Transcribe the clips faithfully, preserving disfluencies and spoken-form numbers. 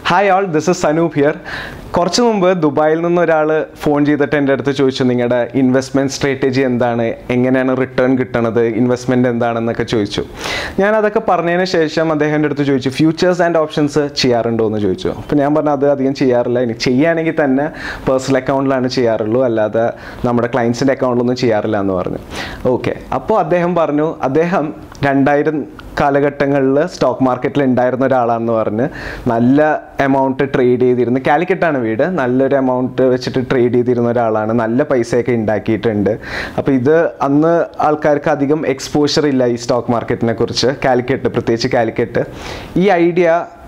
Hi all, this is Sanoop here. കുറച്ച് മുമ്പ് ദുബായിൽ നിന്ന് ഒരാൾ ഫോൺ ചെയ്തിട്ട് എൻ്റെ അടുത്ത് ചോദിച്ചു നിങ്ങളുടെ ഇൻവെസ്റ്റ്മെൻറ്റ് സ്ട്രാറ്റജി എന്താണ്, എങ്ങനെയാണ് റിട്ടേൺ കിട്ടണത്, ഇൻവെസ്റ്റ്മെൻറ്റ് എന്താണെന്നൊക്കെ ചോദിച്ചു. ഞാൻ അതൊക്കെ പറഞ്ഞതിന് ശേഷം അദ്ദേഹം എൻ്റെ അടുത്ത് ചോദിച്ചു ഫ്യൂച്ചേഴ്സ് ആൻഡ് ഓപ്ഷൻസ് ചെയ്യാറുണ്ടോ എന്ന് ചോദിച്ചു. അപ്പോൾ ഞാൻ പറഞ്ഞു അത് അധികം ചെയ്യാറില്ല, ഇനി ചെയ്യുകയാണെങ്കിൽ തന്നെ പേഴ്സണൽ അക്കൗണ്ടിലാണ് ചെയ്യാറുള്ളൂ, അല്ലാതെ നമ്മുടെ ക്ലയൻസിൻ്റെ അക്കൗണ്ടിലൊന്നും ചെയ്യാറില്ല എന്ന് പറഞ്ഞു. ഓക്കെ, അപ്പോൾ അദ്ദേഹം പറഞ്ഞു അദ്ദേഹം രണ്ടായിരം കാലഘട്ടങ്ങളിൽ സ്റ്റോക്ക് മാർക്കറ്റിൽ ഉണ്ടായിരുന്ന ഒരാളാണെന്ന് പറഞ്ഞ് നല്ല എമൗണ്ട് ട്രേഡ് ചെയ്തിരുന്നു. കാലിക്കറ്റാണ് വീട്, നല്ലൊരു എമൗണ്ട് വെച്ചിട്ട് ട്രേഡ് ചെയ്തിരുന്ന ഒരാളാണ്, നല്ല പൈസയൊക്കെ ഉണ്ടാക്കിയിട്ടുണ്ട്. അപ്പോൾ ഇത് അന്ന് ആൾക്കാർക്ക് അധികം എക്സ്പോഷർ ഇല്ല ഈ സ്റ്റോക്ക് മാർക്കറ്റിനെ കുറിച്ച്, കാലിക്കറ്റ് പ്രത്യേകിച്ച് കാലിക്കറ്റ്. ഈ ഐഡിയ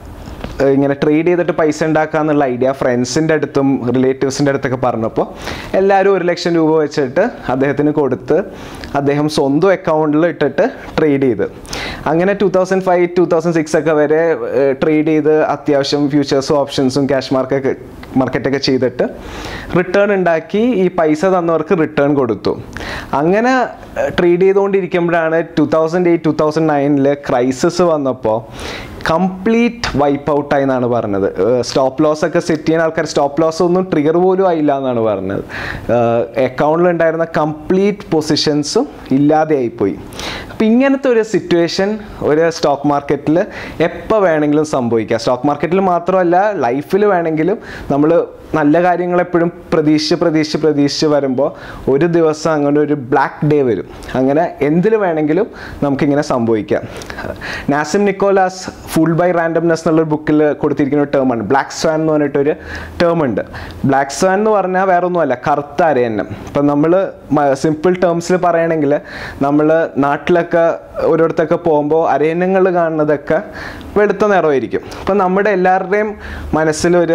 ഇങ്ങനെ ട്രേഡ് ചെയ്തിട്ട് പൈസ ഉണ്ടാക്കുക എന്നുള്ള ഐഡിയ ഫ്രണ്ട്സിൻ്റെ അടുത്തും റിലേറ്റീവ്സിൻ്റെ അടുത്തൊക്കെ പറഞ്ഞപ്പോൾ എല്ലാവരും ഒരു ലക്ഷം രൂപ വെച്ചിട്ട് അദ്ദേഹത്തിന് കൊടുത്ത് അദ്ദേഹം സ്വന്തം അക്കൗണ്ടിൽ ഇട്ടിട്ട് ട്രേഡ് ചെയ്ത് അങ്ങനെ two thousand five two thousand six ഒക്കെ വരെ ട്രേഡ് ചെയ്ത് അത്യാവശ്യം ഫ്യൂച്ചേഴ്സും ഓപ്ഷൻസും ക്യാഷ് മാർക്കൊക്കെ മാർക്കറ്റൊക്കെ ചെയ്തിട്ട് റിട്ടേൺ ഉണ്ടാക്കി ഈ പൈസ തന്നവർക്ക് റിട്ടേൺ കൊടുത്തു. അങ്ങനെ ട്രേഡ് ചെയ്തുകൊണ്ടിരിക്കുമ്പോഴാണ് two thousand eight two thousand നയനിൽ ക്രൈസിസ് വന്നപ്പോൾ കംപ്ലീറ്റ് വൈപ്പ് ഔട്ടായി എന്നാണ് പറഞ്ഞത്. സ്റ്റോപ്പ് ലോസ് ഒക്കെ സെറ്റ് ചെയ്യാൻ ആൾക്കാർ സ്റ്റോപ്പ് ലോസ് ഒന്നും ട്രിഗർ പോലും ആയില്ല എന്നാണ് പറഞ്ഞത്. അക്കൗണ്ടിലുണ്ടായിരുന്ന കംപ്ലീറ്റ് പൊസിഷൻസും ഇല്ലാതെ ആയിപ്പോയി. അപ്പം ഇങ്ങനത്തെ ഒരു സിറ്റുവേഷൻ ഒരു സ്റ്റോക്ക് മാർക്കറ്റിൽ എപ്പോൾ വേണമെങ്കിലും സംഭവിക്കാം. സ്റ്റോക്ക് മാർക്കറ്റിൽ മാത്രമല്ല ലൈഫിൽ വേണമെങ്കിലും നമ്മൾ നല്ല കാര്യങ്ങൾ എപ്പോഴും പ്രതീക്ഷിച്ച് പ്രതീക്ഷിച്ച് പ്രതീക്ഷിച്ച് വരുമ്പോൾ ഒരു ദിവസം അങ്ങനെ ഒരു ബ്ലാക്ക് ഡേ വരും. അങ്ങനെ എന്തിൽ വേണമെങ്കിലും നമുക്കിങ്ങനെ സംഭവിക്കാം. Nassim Nicholas fooled by randomness എന്നുള്ളൊരു ബുക്കിൽ കൊടുത്തിരിക്കുന്ന ഒരു ടേമാണ് ബ്ലാക്ക് സ്വാൻ എന്ന് പറഞ്ഞിട്ടൊരു ടേം ഉണ്ട്. ബ്ലാക്ക് സ്വാൻ എന്ന് പറഞ്ഞാൽ വേറെ ഒന്നുമല്ല, കറുത്ത അരയന്നം. ഇപ്പം നമ്മൾ സിമ്പിൾ ടേംസിൽ പറയുകയാണെങ്കിൽ നമ്മൾ നാട്ടിലൊക്കെ ഓരോരുത്തൊക്കെ പോകുമ്പോൾ അരയന്നങ്ങൾ കാണുന്നതൊക്കെ വെളുത്ത നിറമായിരിക്കും. അപ്പം നമ്മുടെ എല്ലാവരുടെയും മനസ്സിലൊരു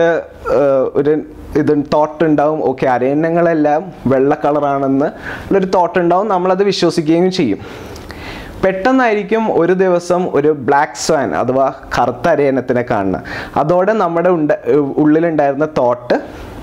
ഒരു ഇത് തോട്ട് ഉണ്ടാവും, ഓക്കെ അരയന്നങ്ങളെല്ലാം വെള്ള കളറാണെന്ന് ഉള്ളൊരു തോട്ട് ഉണ്ടാവും, നമ്മളത് വിശ്വസിക്കുകയും ചെയ്യും. പെട്ടെന്നായിരിക്കും ഒരു ദിവസം ഒരു ബ്ലാക്ക് സ്വാൻ അഥവാ കറുത്ത അരയന്നത്തിനെ കാണുന്നത്. അതോടെ നമ്മുടെ ഉണ്ട ഉള്ളിലുണ്ടായിരുന്ന തോട്ട്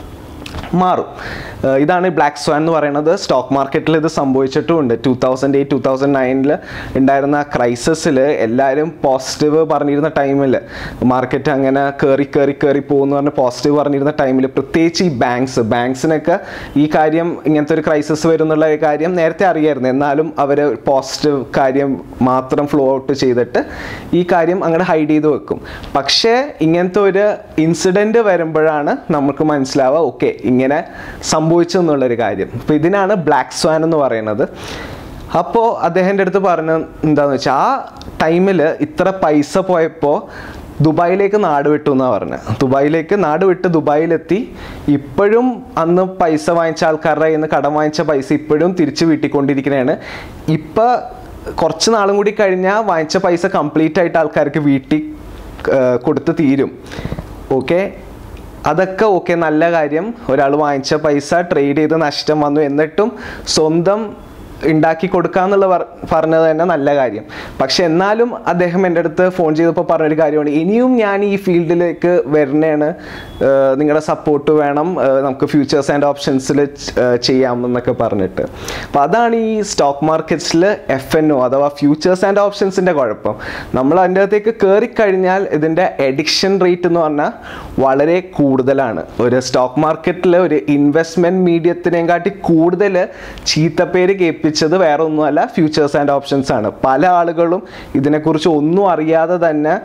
മാറും. ഇതാണ് ബ്ലാക്ക് സ്വാൻ എന്ന് പറയുന്നത്. സ്റ്റോക്ക് മാർക്കറ്റിൽ ഇത് സംഭവിച്ചിട്ടുമുണ്ട്. Two thousand eight two thousand നയനിൽ ഉണ്ടായിരുന്ന ക്രൈസിസിൽ എല്ലാവരും പോസിറ്റീവ് പറഞ്ഞിരുന്ന ടൈമിൽ മാർക്കറ്റ് അങ്ങനെ കയറി കയറി കയറി പോകുമെന്ന് പറഞ്ഞ് പോസിറ്റീവ് പറഞ്ഞിരുന്ന ടൈമിൽ പ്രത്യേകിച്ച് ഈ ബാങ്ക്സ് ബാങ്ക്സിനൊക്കെ ഈ കാര്യം ഇങ്ങനത്തെ ഒരു ക്രൈസിസ് വരും എന്നുള്ള കാര്യം നേരത്തെ അറിയായിരുന്നു. എന്നാലും അവർ പോസിറ്റീവ് കാര്യം മാത്രം ഫ്ലോ ഔട്ട് ചെയ്തിട്ട് ഈ കാര്യം അങ്ങനെ ഹൈഡ് ചെയ്ത് വെക്കും. പക്ഷേ ഇങ്ങനത്തെ ഒരു ഇൻസിഡൻറ്റ് വരുമ്പോഴാണ് നമുക്ക് മനസ്സിലാവുക ഓക്കെ ഇങ്ങനെ സംഭവിച്ചു എന്നുള്ളൊരു കാര്യം. അപ്പോൾ ഇതിനാണ് ബ്ലാക്ക് സ്വാൻ എന്ന് പറയുന്നത്. അപ്പോൾ അദ്ദേഹത്തിൻ്റെ അടുത്ത് പറഞ്ഞ എന്താണെന്ന് വെച്ചാൽ ആ ടൈമിൽ ഇത്ര പൈസ പോയപ്പോൾ ദുബായിലേക്ക് നാട് വിട്ടു എന്നാണ് പറഞ്ഞത്. ദുബായിലേക്ക് നാട് വിട്ട് ദുബായിലെത്തി ഇപ്പോഴും അന്ന് പൈസ വാങ്ങിച്ച ആൾക്കാരുടെ കയ്യിൽ നിന്ന് കടം വാങ്ങിച്ച പൈസ ഇപ്പോഴും തിരിച്ച് വീട്ടിക്കൊണ്ടിരിക്കുന്നതാണ്. ഇപ്പം കുറച്ച് നാളും കൂടി കഴിഞ്ഞാൽ വാങ്ങിച്ച പൈസ കംപ്ലീറ്റ് ആയിട്ട് ആൾക്കാർക്ക് വീട്ടിൽ കൊടുത്ത് തീരും. ഓക്കെ, അതൊക്കെ ഓക്കെ നല്ല കാര്യം. ഒരാൾ വാങ്ങിച്ച പൈസ ട്രേഡ് ചെയ്ത് നഷ്ടം വന്നു എന്നിട്ടും സ്വന്തം ഉണ്ടാക്കി കൊടുക്കാന്നുള്ള പറഞ്ഞത് തന്നെ നല്ല കാര്യം. പക്ഷെ എന്നാലും അദ്ദേഹം എൻ്റെ അടുത്ത് ഫോൺ ചെയ്തപ്പോൾ പറഞ്ഞൊരു കാര്യമാണ്, ഇനിയും ഞാൻ ഈ ഫീൽഡിലേക്ക് വരുന്നതാണ്, നിങ്ങളുടെ സപ്പോർട്ട് വേണം, നമുക്ക് ഫ്യൂച്ചേഴ്സ് ആൻഡ് ഓപ്ഷൻസിൽ ചെയ്യാമെന്നൊക്കെ പറഞ്ഞിട്ട്. അപ്പം അതാണ് ഈ സ്റ്റോക്ക് മാർക്കറ്റ്സിൽ എഫ് എൻ ഒ അഥവാ ഫ്യൂച്ചേഴ്സ് ആൻഡ് ഓപ്ഷൻസിൻ്റെ കുഴപ്പം. നമ്മൾ അതിൻ്റെ അകത്തേക്ക് കയറിക്കഴിഞ്ഞാൽ ഇതിൻ്റെ എഡിക്ഷൻ റേറ്റ് എന്ന് പറഞ്ഞാൽ വളരെ കൂടുതലാണ്. ഒരു സ്റ്റോക്ക് മാർക്കറ്റിൽ ഒരു ഇൻവെസ്റ്റ്മെൻറ്റ് മീഡിയത്തിനെയും കാട്ടി കൂടുതൽ ചീത്തപ്പേര് കേൾപ്പിച്ചത് വേറെ ഒന്നുമല്ല ഫ്യൂച്ചേഴ്സ് ആൻഡ് ഓപ്ഷൻസ് ആണ്. പല ആളുകളും ഇതിനെക്കുറിച്ച് ഒന്നും അറിയാതെ തന്നെ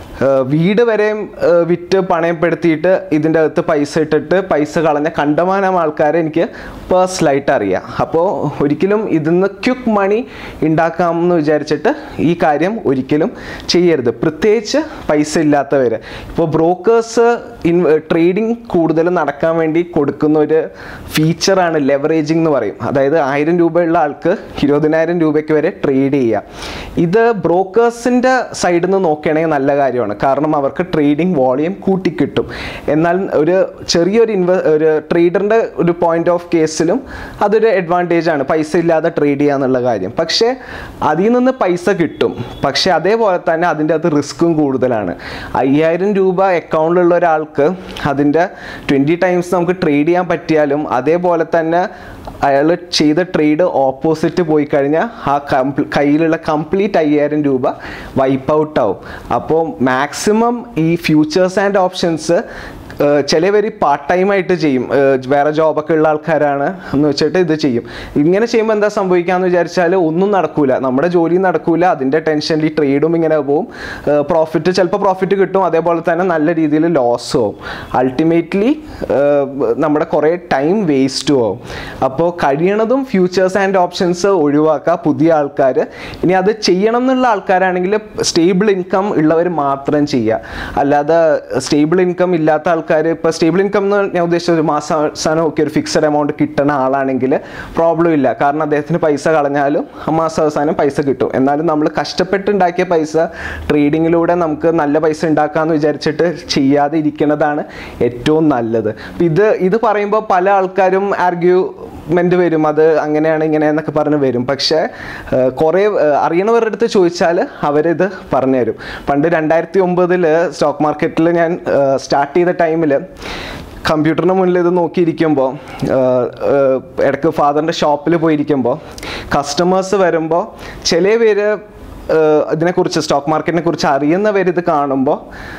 വീട് വരെയും വിറ്റ് പണയപ്പെടുത്തിയിട്ട് ഇതിൻ്റെ അകത്ത് പൈസ ഇട്ടിട്ട് പൈസ കളഞ്ഞ കണ്ടമാനം ആൾക്കാരെ എനിക്ക് പേഴ്സണലായിട്ട് അറിയാം. അപ്പോൾ ഒരിക്കലും ഇതിന്ന് ക്വിക്ക് മണി ഉണ്ടാക്കാമെന്ന് വിചാരിച്ചിട്ട് ഈ കാര്യം ഒരിക്കലും ചെയ്യരുത്, പ്രത്യേകിച്ച് പൈസ ഇല്ലാത്തവർ. ഇപ്പോൾ ബ്രോക്കേഴ്സ് ഇൻ ട്രേഡിങ് കൂടുതൽ നടക്കാൻ വേണ്ടി കൊടുക്കുന്ന ഒരു ഫീച്ചറാണ് ലെവറേജിങ് എന്ന് പറയും. അതായത് ആയിരം രൂപയുള്ള ആൾക്ക് ഇരുപതിനായിരം രൂപയ്ക്ക് വരെ ട്രേഡ് ചെയ്യുക. ഇത് ബ്രോക്കേഴ്സിൻ്റെ സൈഡിൽ നിന്ന് നോക്കുകയാണെങ്കിൽ നല്ല കാര്യമാണ്, കാരണം അവർക്ക് ട്രേഡിംഗ് വോളിയം കൂട്ടിക്കിട്ടും. എന്നാൽ ഒരു ചെറിയൊരു ഇൻവെ ഒരു ട്രേഡറിൻ്റെ ഒരു പോയിന്റ് ഓഫ് കേസിലും അതൊരു അഡ്വാൻറ്റേജ് ആണ് പൈസ ഇല്ലാതെ ട്രേഡ് ചെയ്യുക എന്നുള്ള കാര്യം. പക്ഷേ അതിൽ നിന്ന് പൈസ കിട്ടും, പക്ഷേ അതേപോലെ തന്നെ അതിൻ്റെ അത് റിസ്ക്കും കൂടുതലാണ്. അയ്യായിരം രൂപ അക്കൗണ്ടിലുള്ള ഒരാൾക്ക് അതിൻ്റെ ട്വൻറ്റി ടൈംസ് നമുക്ക് ട്രേഡ് ചെയ്യാൻ പറ്റിയാലും അതേപോലെ തന്നെ അയാൾ ചെയ്ത ട്രേഡ് ഓപ്പോസിറ്റ് പോയി കഴിഞ്ഞാൽ ആ കംപ്ലീ കയ്യിലുള്ള കംപ്ലീറ്റ് അയ്യായിരം രൂപ വൈപ്പ് ഔട്ട് ആവും. അപ്പോൾ മാക്സിമം ഈ ഫ്യൂച്ചേഴ്സ് ആൻഡ് ഓപ്ഷൻസ് ചിലവർ പാർട്ട് ടൈം ആയിട്ട് ചെയ്യും, വേറെ ജോബൊക്കെ ഉള്ള ആൾക്കാരാണ് എന്ന് വെച്ചിട്ട് ഇത് ചെയ്യും. ഇങ്ങനെ ചെയ്യുമ്പോൾ എന്താ സംഭവിക്കാമെന്ന് വിചാരിച്ചാൽ ഒന്നും നടക്കൂല, നമ്മുടെ ജോലി നടക്കൂല, അതിൻ്റെ ടെൻഷനിൽ ഈ ട്രേഡും ഇങ്ങനെ പോവും, പ്രോഫിറ്റ് ചിലപ്പോൾ പ്രോഫിറ്റ് കിട്ടും, അതേപോലെ തന്നെ നല്ല രീതിയിൽ ലോസും ആവും, അൾട്ടിമേറ്റ്ലി നമ്മുടെ കുറേ ടൈം വേസ്റ്റും ആവും. അപ്പോൾ കഴിയണതും ഫ്യൂച്ചേഴ്സ് ആൻഡ് ഓപ്ഷൻസ് ഒഴിവാക്കുക പുതിയ ആൾക്കാർ. ഇനി അത് ചെയ്യണം എന്നുള്ള ആൾക്കാരാണെങ്കിൽ സ്റ്റേബിൾ ഇൻകം ഉള്ളവർ മാത്രം ചെയ്യുക, അല്ലാതെ സ്റ്റേബിൾ ഇൻകം ഇല്ലാത്ത ആൾക്കാർ, ഇപ്പോൾ സ്റ്റേബിൾ ഇൻകം എന്ന് ഞാൻ ഉദ്ദേശിച്ചത് ഒരു മാസാവസാനം ഒക്കെ ഒരു ഫിക്സഡ് എമൗണ്ട് കിട്ടുന്ന ആളാണെങ്കിൽ പ്രോബ്ലം ഇല്ല, കാരണം അദ്ദേഹത്തിന് പൈസ കളഞ്ഞാലും മാസാവസാനം പൈസ കിട്ടും. എന്നാലും നമ്മൾ കഷ്ടപ്പെട്ടുണ്ടാക്കിയ പൈസ ട്രേഡിങ്ങിലൂടെ നമുക്ക് നല്ല പൈസ ഉണ്ടാക്കാമെന്ന് വിചാരിച്ചിട്ട് ചെയ്യാതെ ഇരിക്കുന്നതാണ് ഏറ്റവും നല്ലത്. ഇത് ഇത് പറയുമ്പോൾ പല ആൾക്കാരും ആർഗ്യുമെൻ്റ് വരും, അത് അങ്ങനെയാണ് ഇങ്ങനെയെന്നൊക്കെ പറഞ്ഞ് വരും. പക്ഷേ കുറേ അറിയണവരുടെ അടുത്ത് ചോദിച്ചാൽ അവരിത് പറഞ്ഞുതരും. പണ്ട് രണ്ടായിരത്തി ഒമ്പതിൽ സ്റ്റോക്ക് മാർക്കറ്റിൽ ഞാൻ സ്റ്റാർട്ട് ചെയ്ത ടൈമിൽ കമ്പ്യൂട്ടറിന് മുന്നിൽ ഇത് നോക്കിയിരിക്കുമ്പോൾ, ഇടയ്ക്ക് ഫാദറിൻ്റെ ഷോപ്പിൽ പോയിരിക്കുമ്പോൾ കസ്റ്റമേഴ്സ് വരുമ്പോൾ ചില പേര് ഇതിനെക്കുറിച്ച് സ്റ്റോക്ക് മാർക്കറ്റിനെ കുറിച്ച് അറിയുന്നവർ ഇത് കാണുമ്പോൾ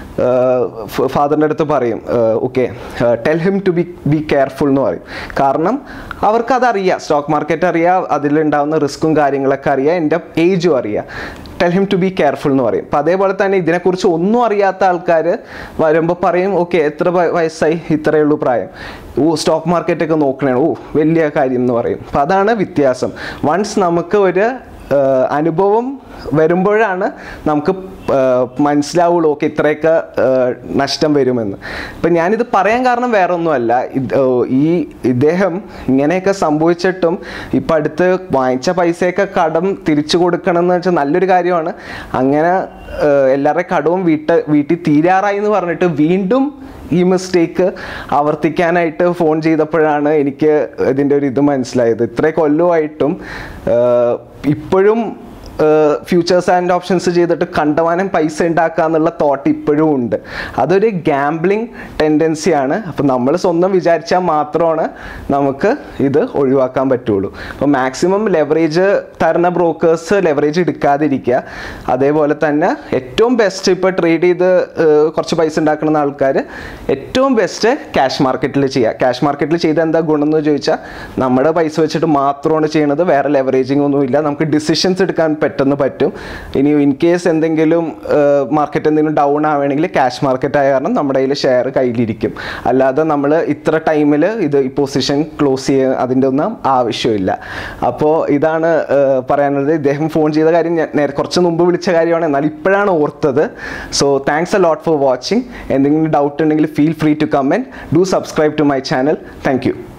ഫാദറിൻ്റെ അടുത്ത് പറയും, okay tell him to be be careful എന്ന് പറയും. കാരണം അവർക്കതറിയാം, സ്റ്റോക്ക് മാർക്കറ്റ് അറിയാം, അതിലുണ്ടാകുന്ന റിസ്ക്കും കാര്യങ്ങളൊക്കെ അറിയാം, എൻ്റെ ഏജും അറിയാം, tell him to be careful എന്ന് പറയും. അപ്പം അതേപോലെ തന്നെ ഇതിനെക്കുറിച്ച് ഒന്നും അറിയാത്ത ആൾക്കാർ വരുമ്പോൾ പറയും, ഓക്കെ എത്ര വയസ്സായി, ഇത്രയേ ഉള്ളൂ പ്രായം, ഓ സ്റ്റോക്ക് മാർക്കറ്റൊക്കെ നോക്കണേ, ഓ വലിയ കാര്യം എന്ന് പറയും. അപ്പം അതാണ് വ്യത്യാസം. വൺസ് നമുക്ക് ഒരു അനുഭവം വരുമ്പോഴാണ് നമുക്ക് മനസ്സിലാവുള്ളൂ ഓക്കെ ഇത്രയൊക്കെ നഷ്ടം വരുമെന്ന്. ഇപ്പം ഞാനിത് പറയാൻ കാരണം വേറെ ഒന്നുമല്ല, ഈ ഇദ്ദേഹം ഇങ്ങനെയൊക്കെ സംഭവിച്ചിട്ടും ഇപ്പം അടുത്ത് വാങ്ങിച്ച പൈസയൊക്കെ കടം തിരിച്ചു കൊടുക്കണം എന്ന് വെച്ചാൽ നല്ലൊരു കാര്യമാണ്. അങ്ങനെ എല്ലാവരുടെയും കടവും വീട്ട വീട്ടിൽ തീരാറായി എന്ന് പറഞ്ഞിട്ട് വീണ്ടും ഈ മിസ്റ്റേക്ക് ആവർത്തിക്കാനായിട്ട് ഫോൺ ചെയ്തപ്പോഴാണ് എനിക്ക് ഇതിൻ്റെ ഒരു ഇത് മനസ്സിലായത്. ഇത്രേ കൊല്ലമായിട്ടും ഇപ്പോഴും ഫ്യൂച്ചേഴ്സ് ആൻഡ് ഓപ്ഷൻസ് ചെയ്തിട്ട് കണ്ടമാനം പൈസ ഉണ്ടാക്കുക എന്നുള്ള തോട്ട് ഇപ്പോഴും ഉണ്ട്. അതൊരു ഗാംബ്ലിങ് ടെൻഡൻസിയാണ്. അപ്പം നമ്മൾ സ്വന്തം വിചാരിച്ചാൽ മാത്രമാണ് നമുക്ക് ഇത് ഒഴിവാക്കാൻ പറ്റുള്ളൂ. അപ്പോൾ മാക്സിമം ലെവറേജ് തരുന്ന ബ്രോക്കേഴ്സ് ലെവറേജ് എടുക്കാതിരിക്കുക. അതേപോലെ തന്നെ ഏറ്റവും ബെസ്റ്റ് ഇപ്പോൾ ട്രേഡ് ചെയ്ത് കുറച്ച് പൈസ ഉണ്ടാക്കുന്ന ആൾക്കാർ ഏറ്റവും ബെസ്റ്റ് ക്യാഷ് മാർക്കറ്റിൽ ചെയ്യുക. ക്യാഷ് മാർക്കറ്റിൽ ചെയ്ത എന്താ ഗുണം എന്ന് ചോദിച്ചാൽ നമ്മുടെ പൈസ വെച്ചിട്ട് മാത്രമാണ് ചെയ്യണത്, വേറെ ലെവറേജിങ് ഒന്നുമില്ല, നമുക്ക് ഡിസിഷൻസ് എടുക്കാൻ പെട്ടെന്ന് പറ്റും. ഇനി ഇൻ കേസ് എന്തെങ്കിലും മാർക്കറ്റ് എന്തെങ്കിലും ഡൗൺ ആവുകയാണെങ്കിൽ ക്യാഷ് മാർക്കറ്റ് ആയ കാരണം നമ്മുടെ കയ്യിൽ ഷെയർ കയ്യിലിരിക്കും. അല്ലാതെ നമ്മൾ ഇത്ര ടൈമിൽ ഇത് ഈ പൊസിഷൻ ക്ലോസ് ചെയ്യുക അതിൻ്റെ ഒന്നും ആവശ്യമില്ല. അപ്പോൾ ഇതാണ് പറയാനുള്ളത്. ഇദ്ദേഹം ഫോൺ ചെയ്ത കാര്യം ഞാൻ നേരെ കുറച്ച് മുമ്പ് വിളിച്ച കാര്യമാണ്, എന്നാൽ ഇപ്പോഴാണ് ഓർത്തത്. So thanks a lot for watching. എന്തെങ്കിലും ഡൗട്ട് ഉണ്ടെങ്കിൽ feel free to comment. Do subscribe to my channel. Thank U.